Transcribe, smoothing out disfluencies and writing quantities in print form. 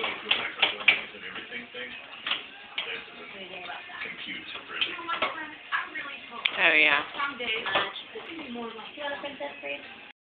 Oh, yeah. Some days, more like, you want a princess braid?